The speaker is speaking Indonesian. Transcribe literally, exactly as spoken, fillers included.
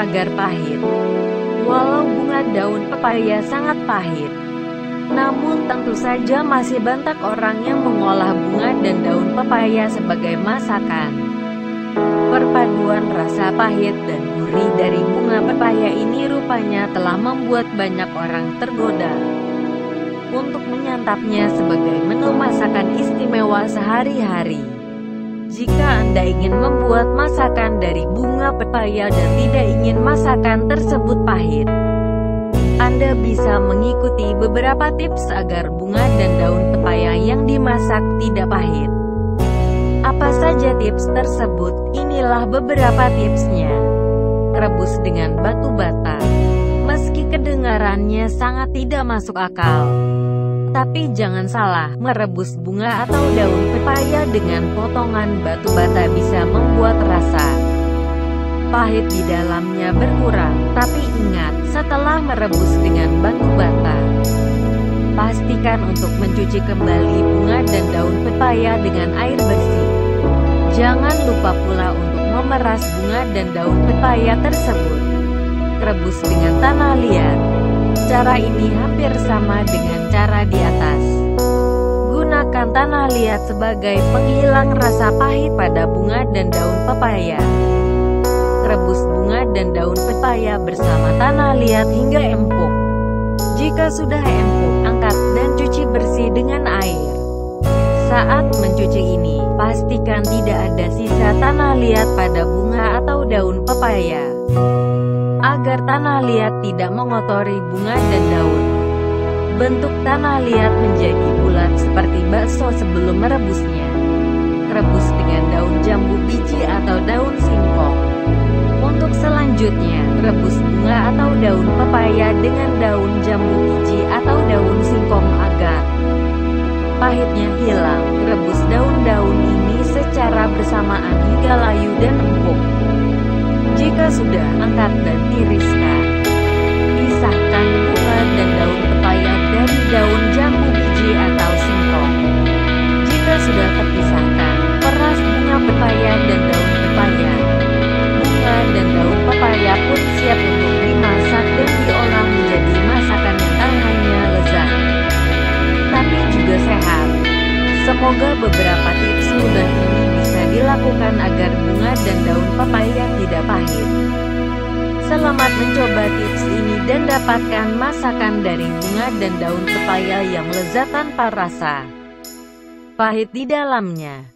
agar pahit. Walau bunga daun pepaya sangat pahit, namun tentu saja masih banyak orang yang mengolah bunga dan daun pepaya sebagai masakan. Perpaduan rasa pahit dan gurih dari bunga pepaya ini rupanya telah membuat banyak orang tergoda untuk menyantapnya sebagai menu masakan istimewa sehari-hari. Jika Anda ingin membuat masakan dari bunga pepaya dan tidak ingin masakan tersebut pahit, Anda bisa mengikuti beberapa tips agar bunga dan daun pepaya yang dimasak tidak pahit. Apa saja tips tersebut? Inilah beberapa tipsnya. Rebus dengan batu bata. Meski kedengarannya sangat tidak masuk akal, tapi jangan salah, merebus bunga atau daun pepaya dengan potongan batu bata bisa membuat rasa pahit di dalamnya berkurang. Tapi ingat, setelah merebus dengan batu bata, pastikan untuk mencuci kembali bunga dan daun pepaya dengan air bersih. Jangan lupa pula untuk memeras bunga dan daun pepaya tersebut. Rebus dengan tanah liat. Cara ini hampir sama dengan cara di atas. Gunakan tanah liat sebagai penghilang rasa pahit pada bunga dan daun pepaya. Rebus bunga dan daun pepaya bersama tanah liat hingga empuk. Jika sudah empuk, angkat dan cuci bersih dengan air. Saat mencuci ini, pastikan tidak ada sisa tanah liat pada bunga atau daun pepaya, agar tanah liat tidak mengotori bunga dan daun. Bentuk tanah liat menjadi bulat seperti bakso sebelum merebusnya. Rebus dengan daun jambu biji atau daun singkong. Untuk selanjutnya, rebus bunga atau daun pepaya dengan daun jambu biji atau daun singkong agar pahitnya hilang. Rebus daun-daun ini secara bersamaan hingga layu dan empuk. Jika sudah, angkat dan tiriskan. Pisahkan bunga dan daun pepaya dari daun jambu biji atau singkong. Jika sudah terpisahkan, peras bunga pepaya dan daun pepaya. Bunga dan daun pepaya pun siap untuk dimasak dan diolah menjadi masakan yang tak hanya lezat, tapi juga sehat. Semoga beberapa tips mudah ini bisa dilakukan agar bunga dan daun pepaya tidak pahit. Selamat mencoba tips ini dan dapatkan masakan dari bunga dan daun pepaya yang lezat tanpa rasa pahit di dalamnya.